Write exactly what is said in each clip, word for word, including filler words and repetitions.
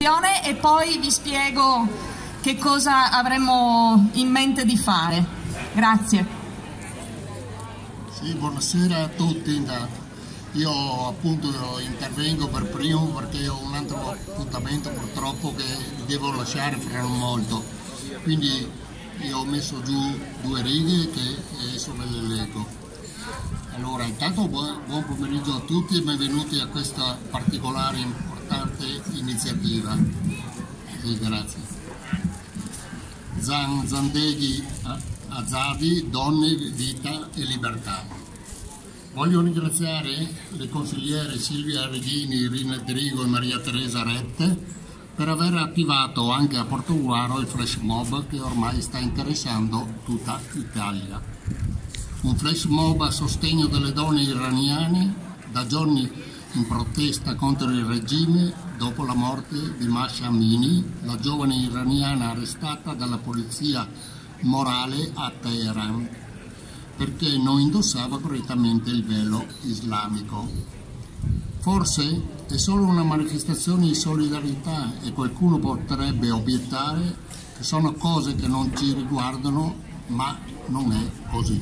E poi vi spiego che cosa avremmo in mente di fare. Grazie. Sì, buonasera a tutti. Io appunto intervengo per primo perché ho un altro appuntamento purtroppo che devo lasciare fra non molto. Quindi io ho messo giù due righe che adesso ve le leggo. Allora, intanto buon, buon pomeriggio a tutti e benvenuti a questa particolare importante iniziativa. Sì, grazie. Zan Zandeghi Azadi, donne, vita e libertà. Voglio ringraziare le consigliere Silvia Reghini, Irina Drigo e Maria Teresa Rette per aver attivato anche a Portogruaro il flash mob che ormai sta interessando tutta Italia. Un flash mob a sostegno delle donne iraniane da giorni in protesta contro il regime dopo la morte di Mahsa Amini, la giovane iraniana arrestata dalla polizia morale a Teheran perché non indossava correttamente il velo islamico. Forse è solo una manifestazione di solidarietà e qualcuno potrebbe obiettare che sono cose che non ci riguardano, ma non è così.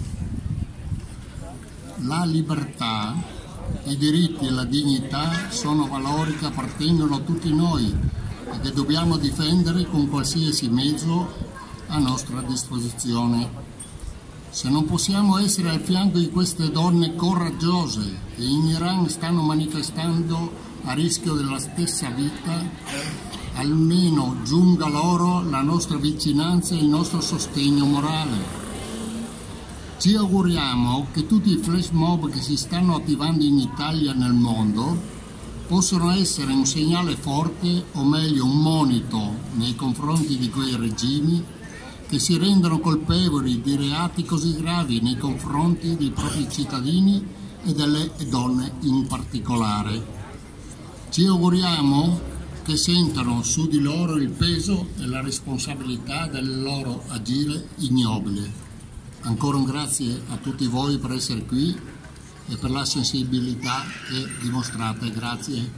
La libertà, i diritti e la dignità sono valori che appartengono a tutti noi e che dobbiamo difendere con qualsiasi mezzo a nostra disposizione. Se non possiamo essere al fianco di queste donne coraggiose che in Iran stanno manifestando a rischio della stessa vita, almeno giunga loro la nostra vicinanza e il nostro sostegno morale. Ci auguriamo che tutti i flash mob che si stanno attivando in Italia e nel mondo possano essere un segnale forte, o meglio un monito, nei confronti di quei regimi che si rendono colpevoli di reati così gravi nei confronti dei propri cittadini e delle donne in particolare. Ci auguriamo che sentano su di loro il peso e la responsabilità del loro agire ignobile. Ancora un grazie a tutti voi per essere qui e per la sensibilità che dimostrate. Grazie.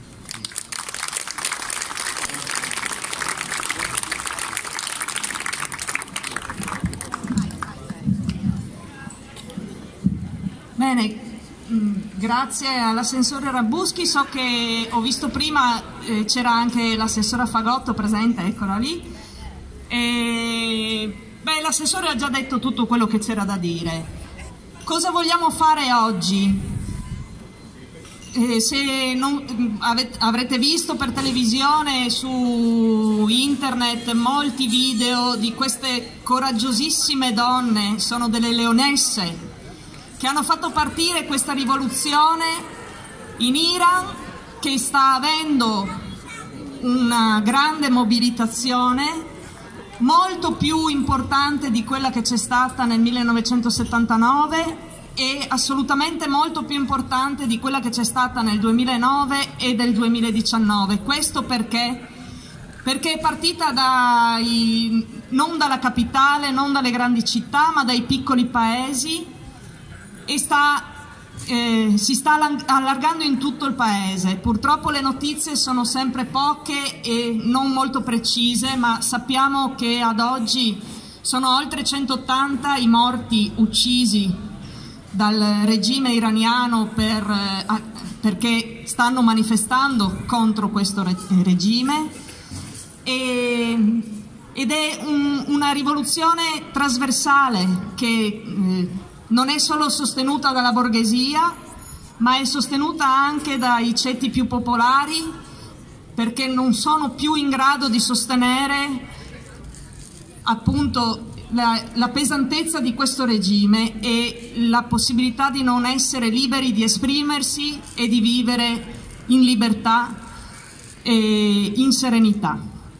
Bene, grazie all'assessore Rabuschi. So che ho visto prima eh, c'era anche l'assessora Fagotto presente, eccola lì. E... Beh, l'assessore ha già detto tutto quello che c'era da dire. Cosa vogliamo fare oggi? Eh, se non, avete, avrete visto per televisione, su internet, molti video di queste coraggiosissime donne, sono delle leonesse, che hanno fatto partire questa rivoluzione in Iran, che sta avendo una grande mobilitazione, molto più importante di quella che c'è stata nel millenovecentosettantanove e assolutamente molto più importante di quella che c'è stata nel duemilanove e del duemiladiciannove. Questo perché? Perché è partita dai, non dalla capitale, non dalle grandi città, ma dai piccoli paesi e sta, eh, si sta allargando in tutto il paese. Purtroppo le notizie sono sempre poche e non molto precise, ma sappiamo che ad oggi sono oltre centottanta i morti uccisi dal regime iraniano per, eh, perché stanno manifestando contro questo re regime e, ed è un, una rivoluzione trasversale che eh, non è solo sostenuta dalla borghesia, ma è sostenuta anche dai ceti più popolari, perché non sono più in grado di sostenere appunto la, la pesantezza di questo regime e la possibilità di non essere liberi di esprimersi e di vivere in libertà e in serenità.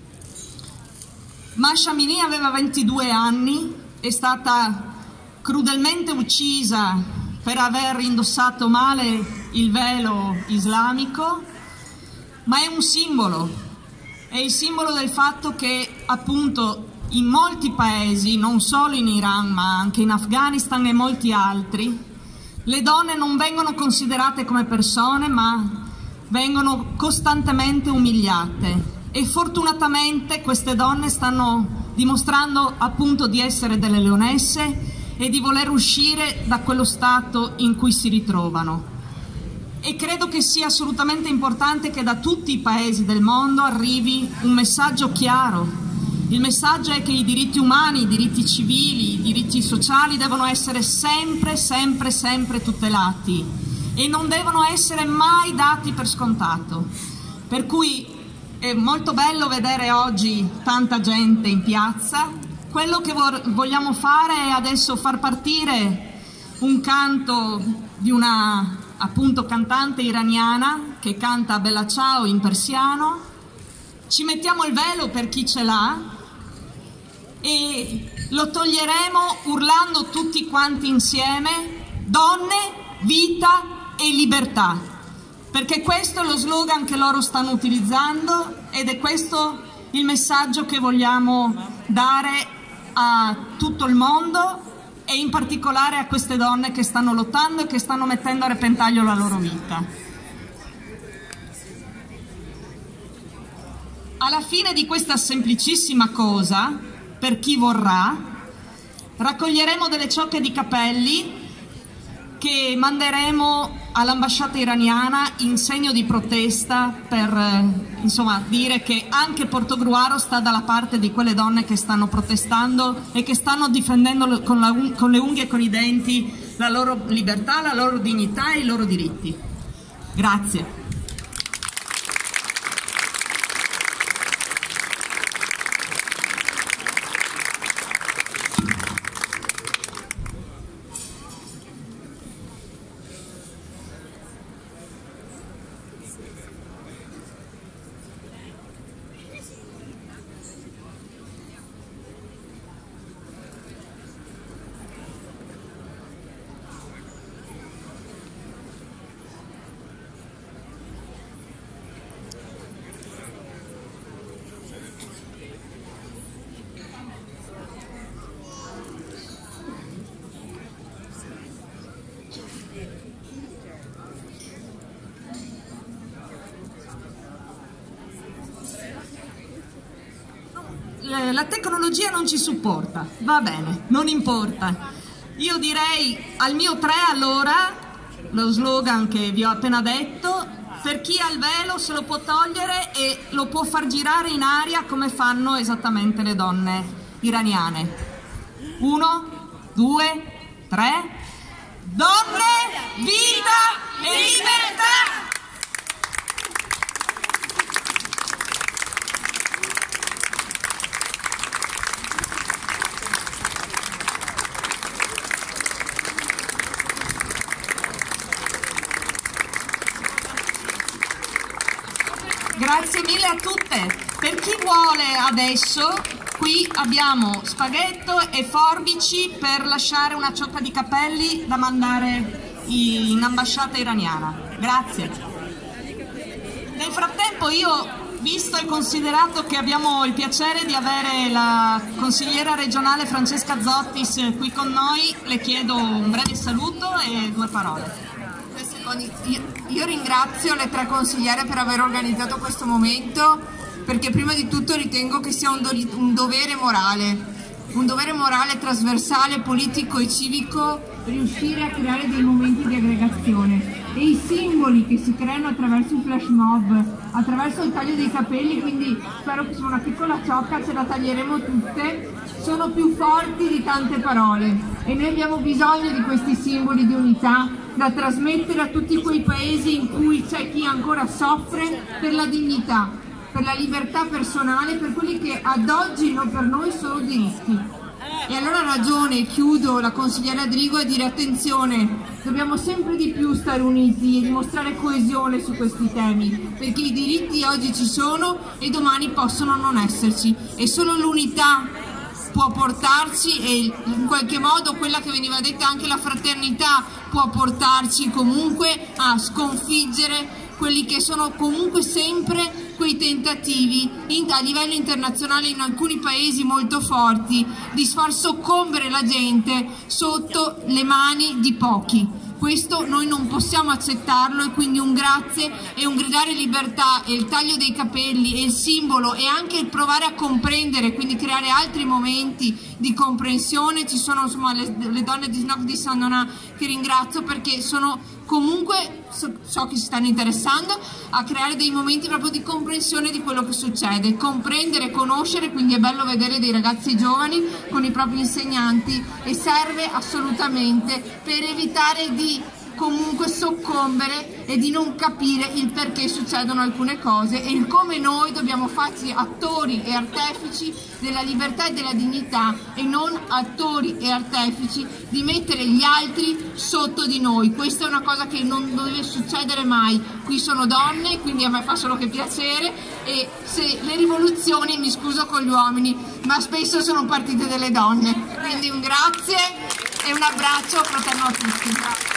Mahsa Amini aveva ventidue anni, è stata crudelmente uccisa per aver indossato male il velo islamico, ma è un simbolo, è il simbolo del fatto che appunto in molti paesi, non solo in Iran ma anche in Afghanistan e molti altri, le donne non vengono considerate come persone ma vengono costantemente umiliate. e fortunatamente queste donne stanno dimostrando appunto di essere delle leonesse e di voler uscire da quello stato in cui si ritrovano. E credo che sia assolutamente importante che da tutti i paesi del mondo arrivi un messaggio chiaro. Il messaggio è che i diritti umani, i diritti civili, i diritti sociali devono essere sempre, sempre, sempre tutelati e non devono essere mai dati per scontato. Per cui è molto bello vedere oggi tanta gente in piazza. Quello che vogliamo fare è adesso far partire un canto di una appunto cantante iraniana che canta Bella Ciao in persiano. Ci mettiamo il velo per chi ce l'ha e lo toglieremo urlando tutti quanti insieme: donne, vita e libertà, perché questo è lo slogan che loro stanno utilizzando ed è questo il messaggio che vogliamo dare a tutto il mondo e in particolare a queste donne che stanno lottando e che stanno mettendo a repentaglio la loro vita. Alla fine di questa semplicissima cosa, per chi vorrà, raccoglieremo delle ciocche di capelli che manderemo all'ambasciata iraniana in segno di protesta per insomma dire che anche Portogruaro sta dalla parte di quelle donne che stanno protestando e che stanno difendendo con, la, con le unghie e con i denti la loro libertà, la loro dignità e i loro diritti. Grazie. La tecnologia non ci supporta, va bene, non importa. Io direi al mio tre allora, lo slogan che vi ho appena detto: per chi ha il velo se lo può togliere e lo può far girare in aria come fanno esattamente le donne iraniane. Uno, due, tre. Donne, vita e libertà! Grazie mille a tutte. Per chi vuole adesso, qui abbiamo spaghetto e forbici per lasciare una ciocca di capelli da mandare in ambasciata iraniana. Grazie. Nel frattempo io, visto e considerato che abbiamo il piacere di avere la consigliera regionale Francesca Zottis qui con noi, le chiedo un breve saluto e due parole. Io, io ringrazio le tre consigliere per aver organizzato questo momento, perché prima di tutto ritengo che sia un, do, un dovere morale, un dovere morale trasversale, politico e civico, riuscire a creare dei momenti di aggregazione. E i simboli che si creano attraverso il flash mob, attraverso il taglio dei capelli, quindi spero che sia una piccola ciocca, ce la taglieremo tutte, sono più forti di tante parole e noi abbiamo bisogno di questi simboli di unità da trasmettere a tutti quei paesi in cui c'è chi ancora soffre per la dignità, per la libertà personale, per quelli che ad oggi non per noi sono diritti. E allora ha ragione, chiudo, la consigliera Adrigo a dire: attenzione, dobbiamo sempre di più stare uniti e dimostrare coesione su questi temi, perché i diritti oggi ci sono e domani possono non esserci, e solo l'unità può portarci, e in qualche modo quella che veniva detta anche la fraternità può portarci comunque a sconfiggere quelli che sono comunque sempre quei tentativi in, a livello internazionale in alcuni paesi molto forti di far soccombere la gente sotto le mani di pochi. Questo noi non possiamo accettarlo, e quindi un grazie e un gridare libertà e il taglio dei capelli e il simbolo e anche il provare a comprendere, quindi creare altri momenti di comprensione. Ci sono insomma le, le donne di Snoc di Saint Donat che ringrazio, perché sono comunque, so, so che si stanno interessando a creare dei momenti proprio di comprensione di quello che succede, comprendere, conoscere, quindi è bello vedere dei ragazzi giovani con i propri insegnanti, e serve assolutamente per evitare di comunque soccombere e di non capire il perché succedono alcune cose e il come noi dobbiamo farci attori e artefici della libertà e della dignità, e non attori e artefici di mettere gli altri sotto di noi. Questa è una cosa che non deve succedere mai. Qui sono donne, quindi a me fa solo che piacere, e se le rivoluzioni, mi scuso con gli uomini, ma spesso sono partite dalle donne. Quindi un grazie e un abbraccio fraterno a tutti.